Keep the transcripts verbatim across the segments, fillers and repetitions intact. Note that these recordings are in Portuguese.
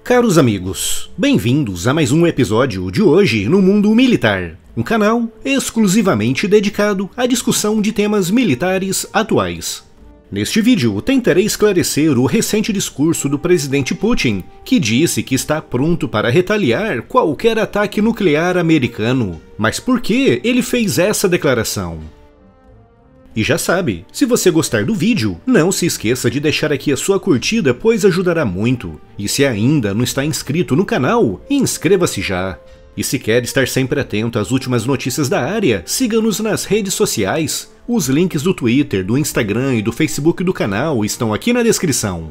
Caros amigos, bem-vindos a mais um episódio de Hoje no Mundo Militar, um canal exclusivamente dedicado à discussão de temas militares atuais. Neste vídeo, tentarei esclarecer o recente discurso do presidente Putin, que disse que está pronto para retaliar qualquer ataque nuclear americano. Mas por que ele fez essa declaração? E já sabe, se você gostar do vídeo, não se esqueça de deixar aqui a sua curtida, pois ajudará muito. E se ainda não está inscrito no canal, inscreva-se já. E se quer estar sempre atento às últimas notícias da área, siga-nos nas redes sociais. Os links do Twitter, do Instagram e do Facebook do canal estão aqui na descrição.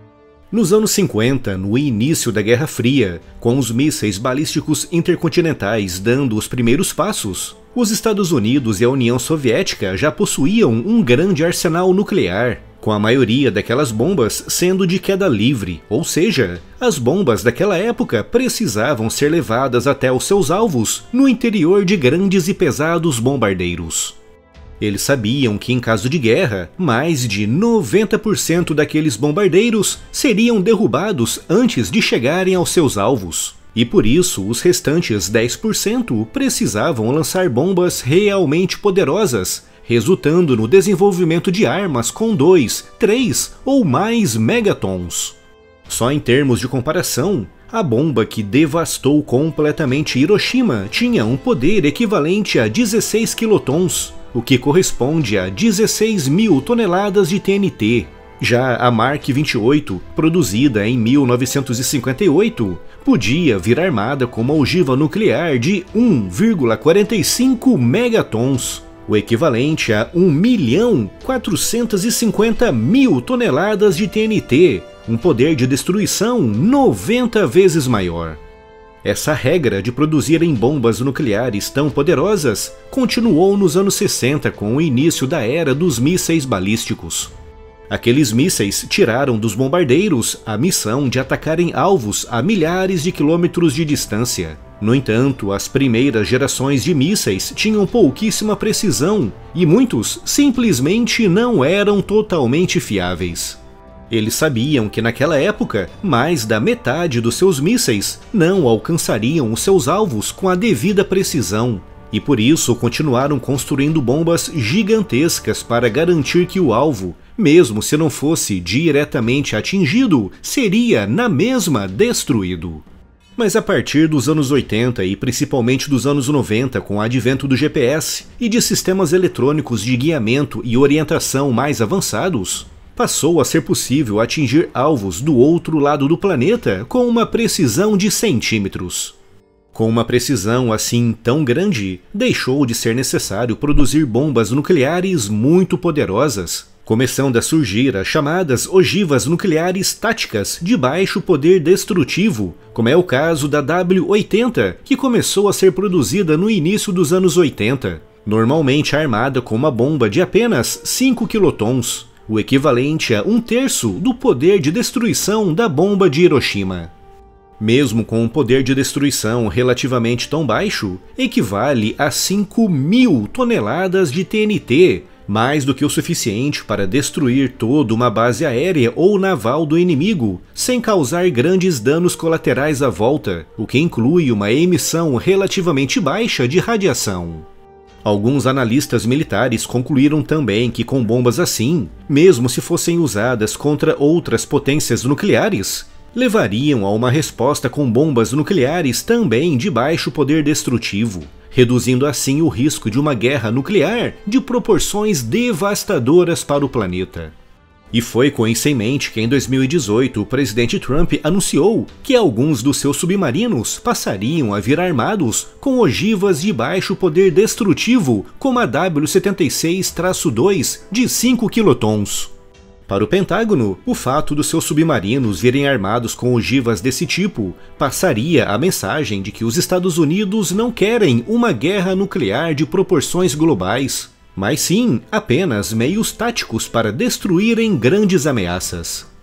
Nos anos cinquenta, no início da Guerra Fria, com os mísseis balísticos intercontinentais dando os primeiros passos, os Estados Unidos e a União Soviética já possuíam um grande arsenal nuclear, com a maioria daquelas bombas sendo de queda livre, ou seja, as bombas daquela época precisavam ser levadas até os seus alvos no interior de grandes e pesados bombardeiros. Eles sabiam que em caso de guerra, mais de noventa por cento daqueles bombardeiros seriam derrubados antes de chegarem aos seus alvos. E por isso, os restantes dez por cento precisavam lançar bombas realmente poderosas, resultando no desenvolvimento de armas com dois, três ou mais megatons. Só em termos de comparação, a bomba que devastou completamente Hiroshima tinha um poder equivalente a dezesseis quilotons, o que corresponde a dezesseis mil toneladas de T N T. Já a Mark vinte e oito, produzida em mil novecentos e cinquenta e oito, podia vir armada com uma ogiva nuclear de um vírgula quarenta e cinco megatons, o equivalente a um milhão quatrocentos e cinquenta mil toneladas de T N T, um poder de destruição noventa vezes maior. Essa regra de produzirem bombas nucleares tão poderosas continuou nos anos sessenta com o início da era dos mísseis balísticos. Aqueles mísseis tiraram dos bombardeiros a missão de atacarem alvos a milhares de quilômetros de distância. No entanto, as primeiras gerações de mísseis tinham pouquíssima precisão e muitos simplesmente não eram totalmente fiáveis. Eles sabiam que naquela época, mais da metade dos seus mísseis não alcançariam os seus alvos com a devida precisão, e por isso continuaram construindo bombas gigantescas para garantir que o alvo, mesmo se não fosse diretamente atingido, seria na mesma destruído. Mas a partir dos anos oitenta e principalmente dos anos noventa, com o advento do G P S e de sistemas eletrônicos de guiamento e orientação mais avançados, passou a ser possível atingir alvos do outro lado do planeta com uma precisão de centímetros. Com uma precisão assim tão grande, deixou de ser necessário produzir bombas nucleares muito poderosas, começando a surgir as chamadas ogivas nucleares táticas de baixo poder destrutivo, como é o caso da W oitenta, que começou a ser produzida no início dos anos oitenta, normalmente armada com uma bomba de apenas cinco quilotons, o equivalente a um terço do poder de destruição da bomba de Hiroshima. Mesmo com um poder de destruição relativamente tão baixo, equivale a cinco mil toneladas de T N T, mais do que o suficiente para destruir toda uma base aérea ou naval do inimigo, sem causar grandes danos colaterais à volta, o que inclui uma emissão relativamente baixa de radiação. Alguns analistas militares concluíram também que com bombas assim, mesmo se fossem usadas contra outras potências nucleares, levariam a uma resposta com bombas nucleares também de baixo poder destrutivo, reduzindo assim o risco de uma guerra nuclear de proporções devastadoras para o planeta. E foi com isso em mente que em dois mil e dezoito o presidente Trump anunciou que alguns dos seus submarinos passariam a vir armados com ogivas de baixo poder destrutivo, como a W setenta e seis dois de cinco quilotons. Para o Pentágono, o fato dos seus submarinos virem armados com ogivas desse tipo passaria a mensagem de que os Estados Unidos não querem uma guerra nuclear de proporções globais, mas sim apenas meios táticos para destruírem grandes ameaças.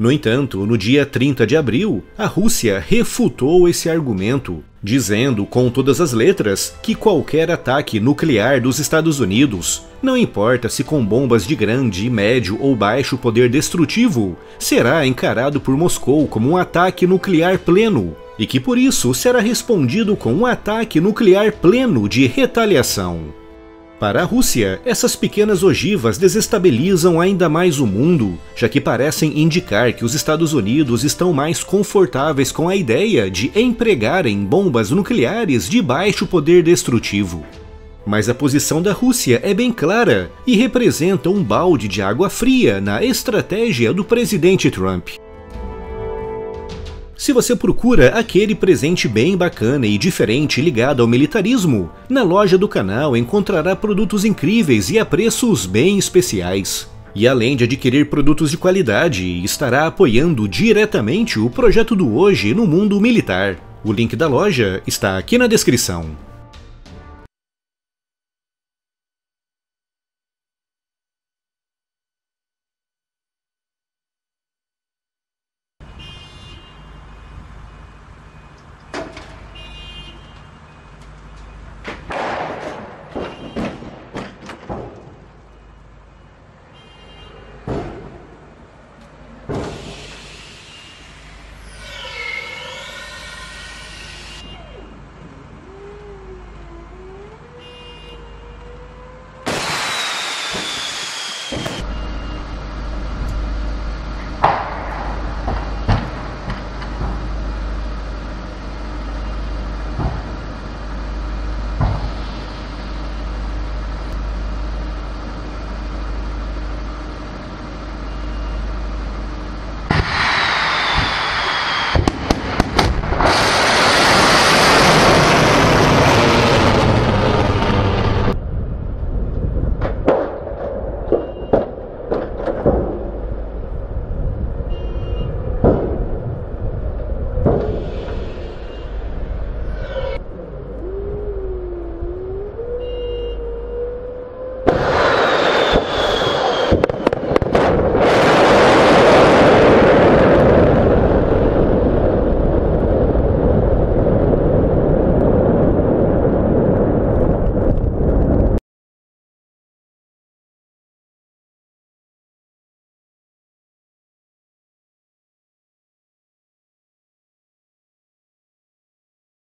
No entanto, no dia trinta de abril, a Rússia refutou esse argumento, dizendo com todas as letras que qualquer ataque nuclear dos Estados Unidos, não importa se com bombas de grande, médio ou baixo poder destrutivo, será encarado por Moscou como um ataque nuclear pleno, e que por isso será respondido com um ataque nuclear pleno de retaliação. Para a Rússia, essas pequenas ogivas desestabilizam ainda mais o mundo, já que parecem indicar que os Estados Unidos estão mais confortáveis com a ideia de empregarem bombas nucleares de baixo poder destrutivo. Mas a posição da Rússia é bem clara e representa um balde de água fria na estratégia do presidente Trump. Se você procura aquele presente bem bacana e diferente ligado ao militarismo, na loja do canal encontrará produtos incríveis e a preços bem especiais. E além de adquirir produtos de qualidade, estará apoiando diretamente o projeto do Hoje no mundo militar. O link da loja está aqui na descrição.